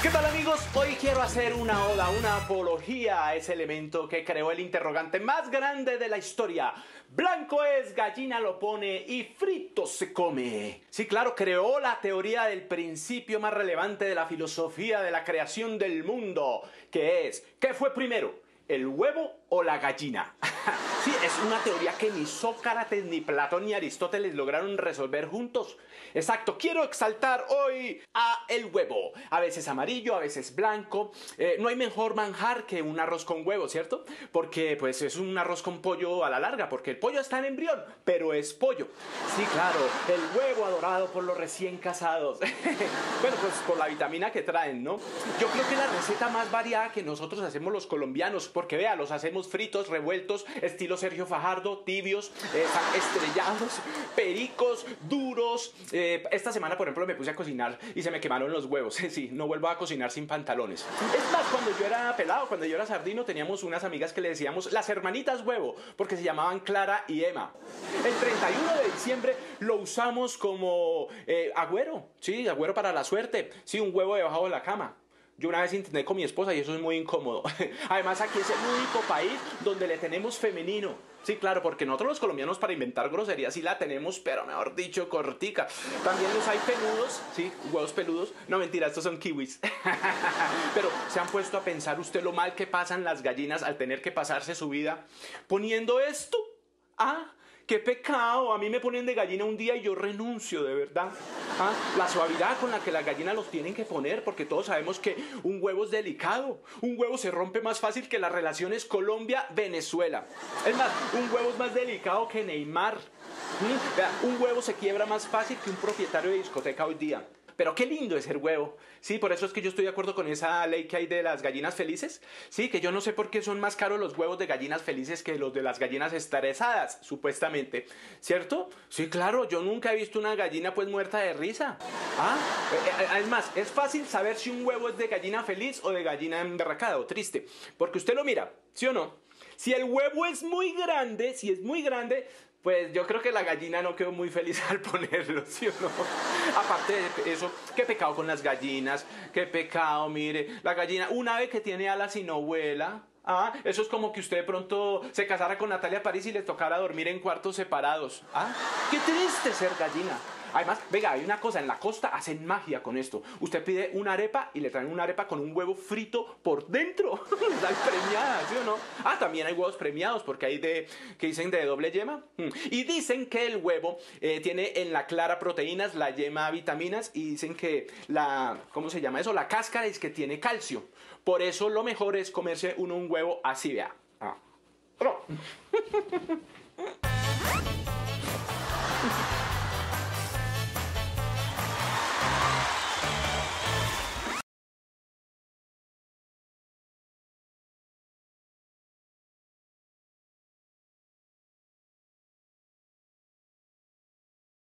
¿Qué tal, amigos? Hoy quiero hacer una oda, una apología a ese elemento que creó el interrogante más grande de la historia. Blanco es, gallina lo pone y frito se come. Sí, claro, creó la teoría del principio más relevante de la filosofía de la creación del mundo, que es, ¿qué fue primero? ¿El huevo o la gallina? Sí, es una teoría que ni Sócrates, ni Platón, ni Aristóteles lograron resolver juntos. Exacto, quiero exaltar hoy a el huevo. A veces amarillo, a veces blanco. No hay mejor manjar que un arroz con huevo, ¿cierto? Porque pues es un arroz con pollo a la larga, porque el pollo está en embrión, pero es pollo. Sí, claro, el huevo adorado por los recién casados. Bueno, pues por la vitamina que traen, ¿no? Yo creo que la receta más variada que nosotros hacemos los colombianos, porque vea, los hacemos fritos, revueltos, estilo Sergio Fajardo, tibios, estrellados, pericos, duros. Esta semana, por ejemplo, me puse a cocinar y se me quemaron los huevos. Sí, no vuelvo a cocinar sin pantalones. Es más, cuando yo era pelado, cuando yo era sardino, teníamos unas amigas que le decíamos las hermanitas huevo, porque se llamaban Clara y Emma. El 31 de diciembre lo usamos como agüero, sí, agüero para la suerte, sí, un huevo debajo de la cama. Yo una vez intenté con mi esposa y eso es muy incómodo. Además, aquí es el único país donde le tenemos femenino. Sí, claro, porque nosotros los colombianos para inventar groserías sí la tenemos, pero mejor dicho, cortica. También los hay peludos, sí, huevos peludos. No, mentira, estos son kiwis. Pero ¿se han puesto a pensar usted lo mal que pasan las gallinas al tener que pasarse su vida poniendo esto? ¿Ah? ¡Qué pecado! A mí me ponen de gallina un día y yo renuncio, de verdad. ¿Ah? La suavidad con la que las gallinas los tienen que poner, porque todos sabemos que un huevo es delicado. Un huevo se rompe más fácil que las relaciones Colombia-Venezuela. Es más, un huevo es más delicado que Neymar. Un huevo se quiebra más fácil que un propietario de discoteca hoy día. Pero qué lindo es el huevo. Sí, por eso es que yo estoy de acuerdo con esa ley que hay de las gallinas felices. Sí, que yo no sé por qué son más caros los huevos de gallinas felices que los de las gallinas estresadas, supuestamente. ¿Cierto? Sí, claro, yo nunca he visto una gallina pues muerta de risa. Además, es fácil saber si un huevo es de gallina feliz o de gallina emberracada o triste. Porque usted lo mira, ¿sí o no? Si el huevo es muy grande, si es muy grande, pues yo creo que la gallina no quedó muy feliz al ponerlo, ¿sí o no? Aparte de eso, qué pecado con las gallinas, qué pecado, mire, la gallina, un ave que tiene alas y no vuela. Ah, eso es como que usted de pronto se casara con Natalia París y le tocara dormir en cuartos separados. Ah, qué triste ser gallina. Además, venga, hay una cosa, en la costa hacen magia con esto. Usted pide una arepa y le traen una arepa con un huevo frito por dentro. Les dan premiadas, ¿sí o no? Ah, también hay huevos premiados porque hay que dicen de doble yema. Y dicen que el huevo tiene en la clara proteínas, la yema vitaminas y dicen que ¿cómo se llama eso? La cáscara es que tiene calcio. Por eso lo mejor es comerse un huevo así, vea.